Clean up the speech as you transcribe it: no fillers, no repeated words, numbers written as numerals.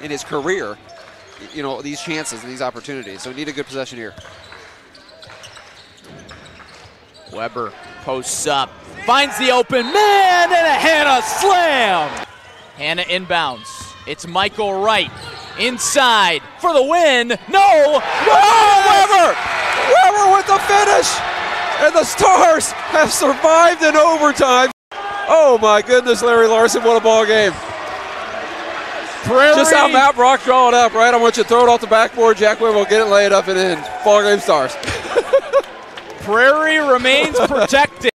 in his career, you know, these chances and these opportunities. So we need a good possession here. Weber posts up, finds the open man, and a Hannah slam. Hannah inbounds. It's Michael Wright inside for the win. No! Weber! Weber with the finish! And the Stars have survived in overtime. Oh my goodness, Larry Larson, what a ball game. Prairie. Just how Matt Brock draw it up, right? I want you to throw it off the backboard. Jack Weber will get it, lay it up and in. Ball game Stars. Prairie remains protected.